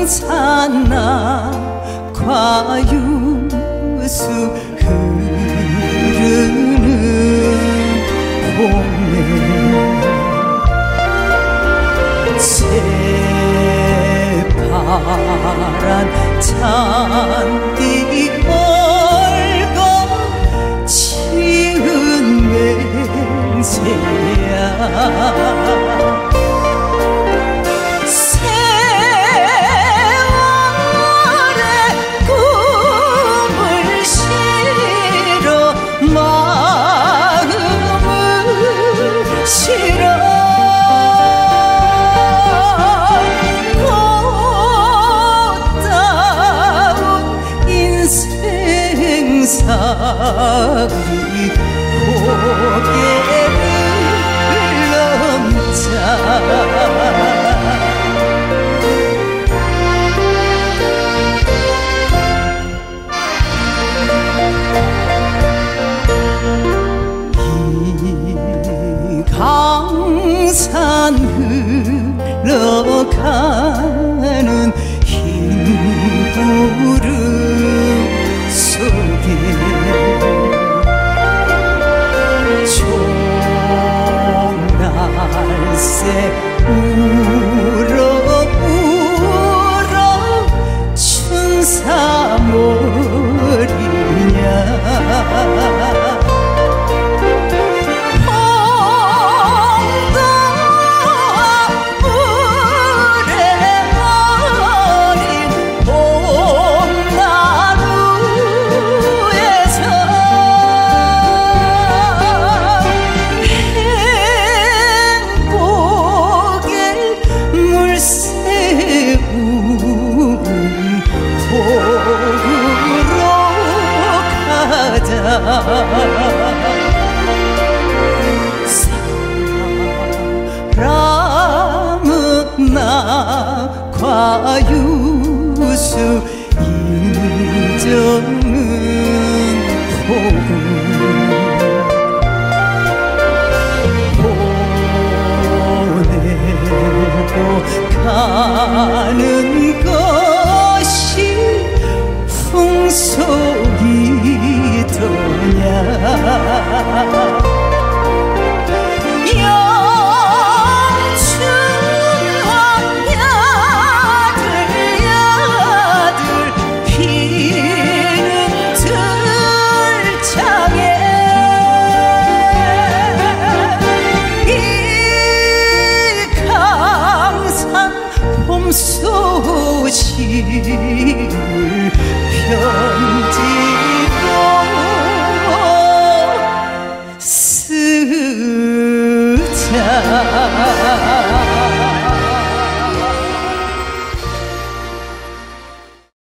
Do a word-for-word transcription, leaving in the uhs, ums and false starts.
강산나 과유수 흐르는 봄에 새파란 잔디 걸고 지은 맹세야 사위 고개를 넘자 이 강산 흘러가는 흰 구름 속에 종날새 울어 울어 춘사머리냐 사랑은 나 과유수 인정은 포구 보내고 가는 것이 풍속이더냐 영춘아 야들 야들 피는 들창에 이 강산 봄 소식을 편지로 쓰자